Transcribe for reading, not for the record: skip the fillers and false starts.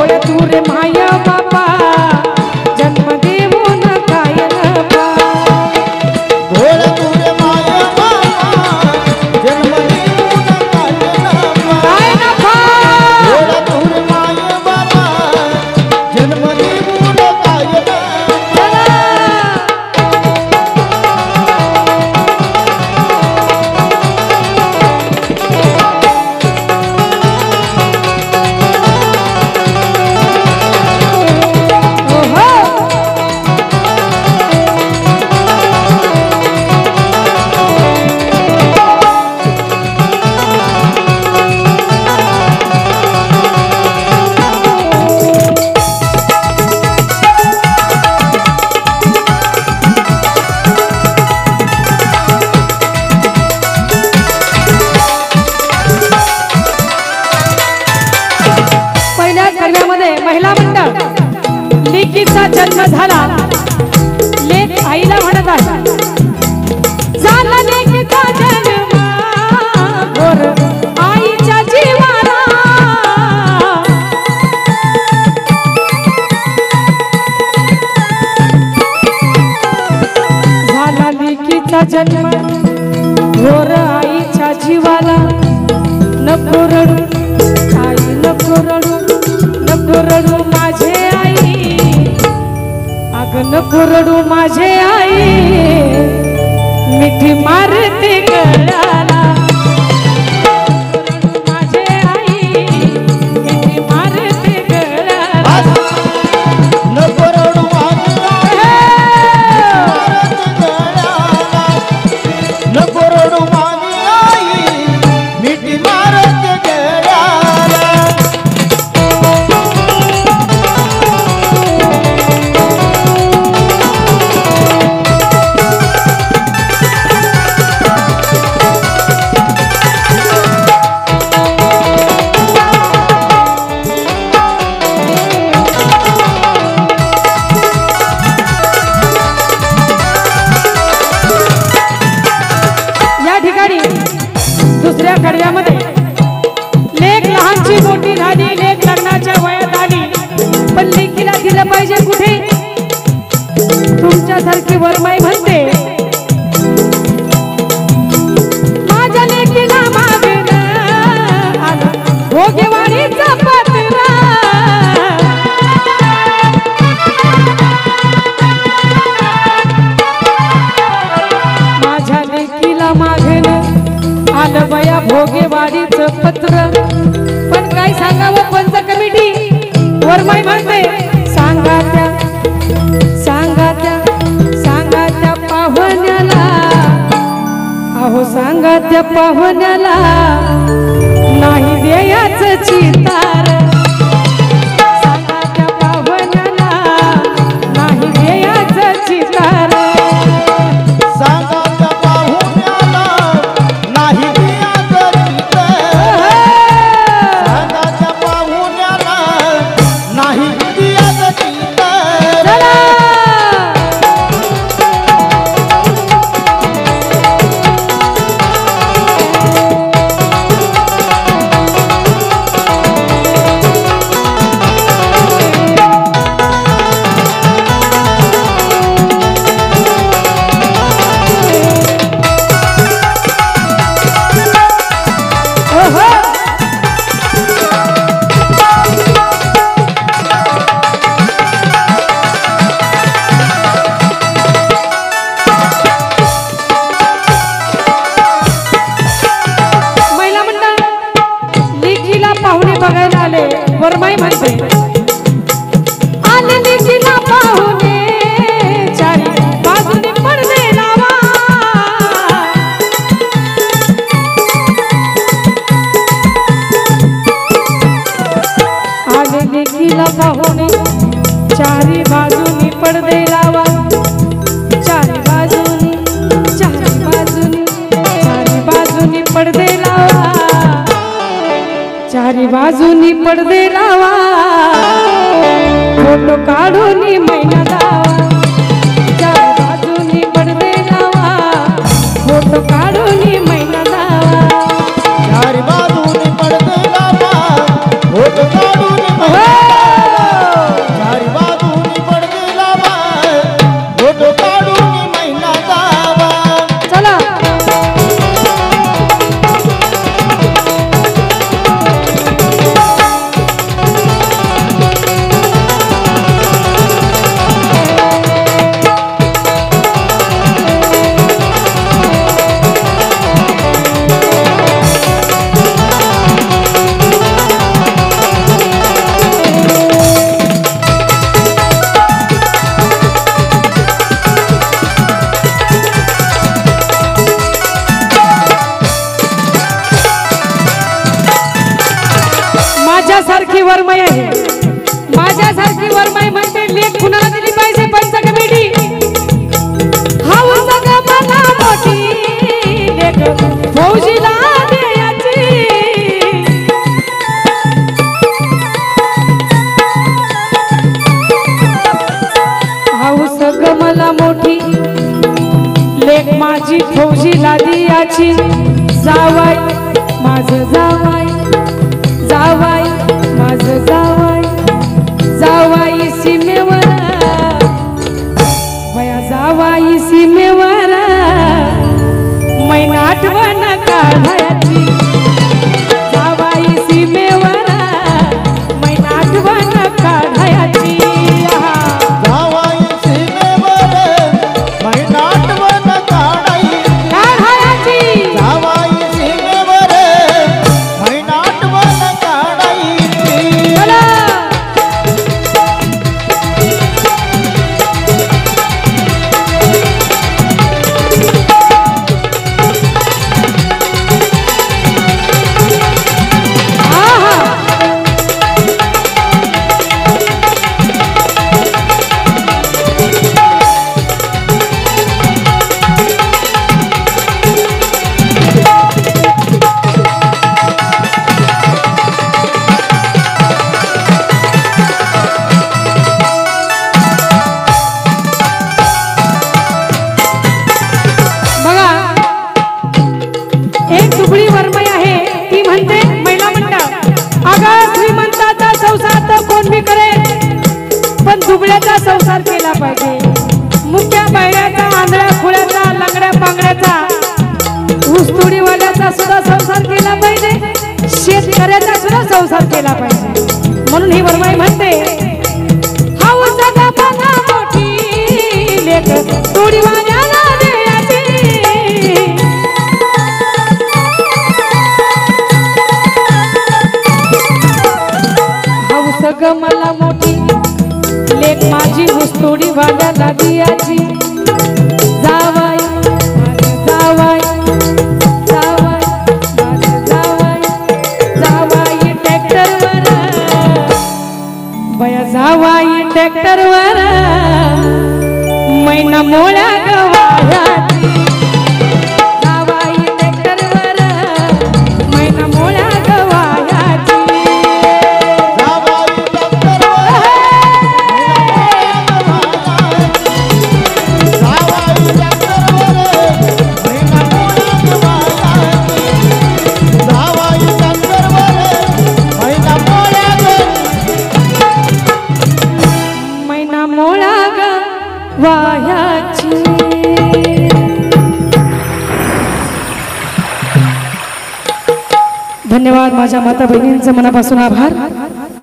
भोळ तू रे माय बापा जन्म देऊन काय नफा भोळ तू रे माय बापा जन्म देऊन काय नफा भोळ तू रे माय बापा जन्म देऊन काय नफा महिला मंडळ लेकीचा जन्म झाला लेक आईला म्हणत आहे झाला लेकीचा जन्म गोर आईच्या जीवाला झाला लेकीचा जन्म गोर आईच्या जीवाला नको रडू आई नको रडू नको रडू माझे आई अग नको रडू माझे आई मिठी मारते गळ्याला माझे आई मिठी मारते गळ्याला नको रडू नको रडू माझी आई मिठी मारते गळ्याला दुसऱ्या कडव्यामध्ये लेक लहानची मोठी झाली लेक लग्नाच्या वयात आली पण लेकीला दिलं पाहिजे कुठे तुमच्यासारखी वरमाई म्हणते माझ्या लेकीला मागणं आलं भोगेवाडीचा पत्रा माझ्या लेकीला मागणं आलं बया भोगेवाडीचं पत्र पण काय सांगावं पंच कमिटी वरमाई म्हणते सांगा त्या पाहुण्याला अहो सांगा त्या पाहुण्याला नाही द्यायचं चितार सांगा त्या पाहुण्याला नाही द्यायचं चितार वरमाई म्हणते आले लेकीला पाहुणे चारी बाजूने पडदे लावा आले लेकीला पाहुणे चारी बाजूने पडदे लावा चारी बाजूनी पडदे लावा चारी बाजूनी पडदे लावा फोटो काढून मैना लावा चारी बाजूनी पडदे लावा फोटो काढून मैना लावा चारी बाजूनी पडदे लावा फोटो काढून वरमाई आहे. माझ्यासारखी वरमाई म्हणते लेख कुणाला दिली पाहिजे पंच कमिटी. हौस ग मला मोठी लेख फौजीला द्यायची. हौस ग मला मोठी लेख माझी फौजीला द्यायची. जावाई माझं जावाई जावाई माझं जावाई जावाई सीमेवर वया जावाई सीमेवर मैना आठवण काढायची. जावाई सीमेवर मैना आठवण काढायची. जावाई सीमेवर मैना आठवण काढायची. जावाई सीमेवर मैना आठवण काढायची. दुबळी वरमाई आहे ती म्हणते महिला मंडळ अगं श्रीमंताचा संसार तर कोण बी करेल पण दुबळ्याचा संसार केला पाहिजे. मुक्या बैऱ्याचा आंधळ्या खुळ्याचा लंगड्या पांगड्याचा ऊसतोडीवाल्याचा सुद्धा संसार केला पाहिजे. शेतकऱ्याचा सुद्धा संसार केला पाहिजे. म्हणून ही वरमाई म्हणते हौस ग मला मोठी लेख तोडीवाल्याला द्यायची. हौस ग मला मोठी लेख माझी ऊसतोडी वाल्याला द्यायची. जावाई माझं जावाई जावाई माझं जावाई जावाई ट्रॅक्टरवर बया जावाई ट्रॅक्टरवर मैना मोळ्या गवायाची. जावाई ट्रॅक्टरवर मैना मोळ्या गवायाची. धन्यवाद. माझ्या माता बहिणींचं मनापासून आभार.